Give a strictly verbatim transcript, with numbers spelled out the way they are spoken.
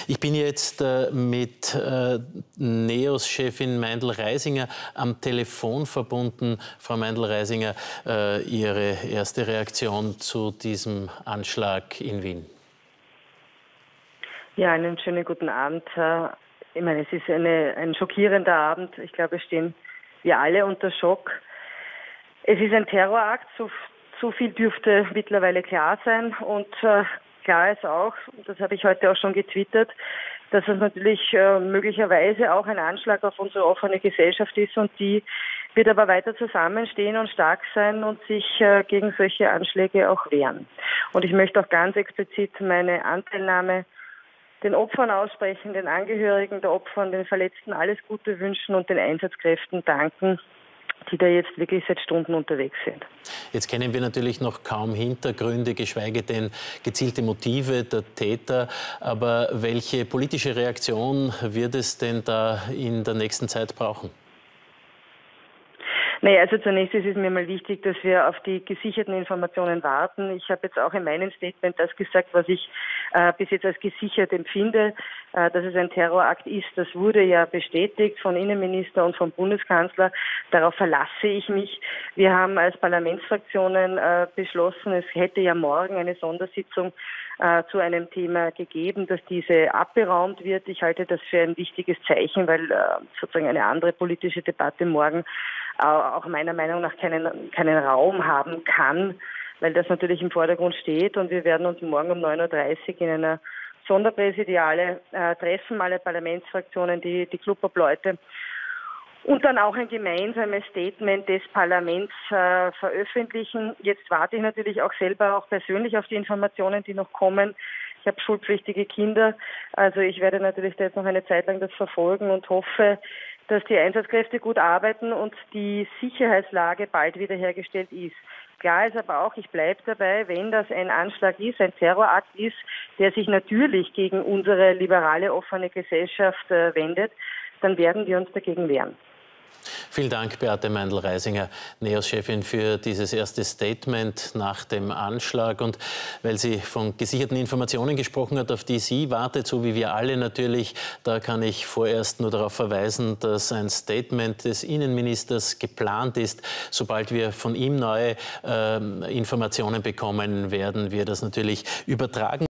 Ich bin jetzt äh, mit äh, NEOS-Chefin Meindl-Reisinger am Telefon verbunden. Frau Meindl-Reisinger, äh, Ihre erste Reaktion zu diesem Anschlag in Wien? Ja, einen schönen guten Abend. Ich meine, es ist eine, ein schockierender Abend. Ich glaube, es stehen wir alle unter Schock. Es ist ein Terrorakt, so, so viel dürfte mittlerweile klar sein. Und äh, klar ist auch, das habe ich heute auch schon getwittert, dass es natürlich äh, möglicherweise auch ein Anschlag auf unsere offene Gesellschaft ist, und die wird aber weiter zusammenstehen und stark sein und sich äh, gegen solche Anschläge auch wehren. Und ich möchte auch ganz explizit meine Anteilnahme den Opfern aussprechen, den Angehörigen der Opfer, den Verletzten alles Gute wünschen und den Einsatzkräften danken, die da jetzt wirklich seit Stunden unterwegs sind. Jetzt kennen wir natürlich noch kaum Hintergründe, geschweige denn gezielte Motive der Täter. Aber welche politische Reaktion wird es denn da in der nächsten Zeit brauchen? Naja, also zunächst ist es mir mal wichtig, dass wir auf die gesicherten Informationen warten. Ich habe jetzt auch in meinem Statement das gesagt, was ich äh, bis jetzt als gesichert empfinde, äh, dass es ein Terrorakt ist. Das wurde ja bestätigt von Innenminister und vom Bundeskanzler. Darauf verlasse ich mich. Wir haben als Parlamentsfraktionen äh, beschlossen, es hätte ja morgen eine Sondersitzung äh, zu einem Thema gegeben, dass diese abberaumt wird. Ich halte das für ein wichtiges Zeichen, weil äh, sozusagen eine andere politische Debatte morgen auch meiner Meinung nach keinen, keinen Raum haben kann, weil das natürlich im Vordergrund steht. Und wir werden uns morgen um neun Uhr dreißig in einer Sonderpräsidiale äh, treffen, alle Parlamentsfraktionen, die, die Clubobleute, und dann auch ein gemeinsames Statement des Parlaments äh, veröffentlichen. Jetzt warte ich natürlich auch selber auch persönlich auf die Informationen, die noch kommen. Ich habe schulpflichtige Kinder, also ich werde natürlich da jetzt noch eine Zeit lang das verfolgen und hoffe, dass die Einsatzkräfte gut arbeiten und die Sicherheitslage bald wiederhergestellt ist. Klar ist aber auch, ich bleibe dabei, wenn das ein Anschlag ist, ein Terrorakt ist, der sich natürlich gegen unsere liberale, offene Gesellschaft äh, wendet, dann werden wir uns dagegen wehren. Vielen Dank, Beate Meindl-Reisinger, NEOS-Chefin, für dieses erste Statement nach dem Anschlag. Und weil sie von gesicherten Informationen gesprochen hat, auf die sie wartet, so wie wir alle natürlich, da kann ich vorerst nur darauf verweisen, dass ein Statement des Innenministers geplant ist. Sobald wir von ihm neue äh, Informationen bekommen, werden wir das natürlich übertragen.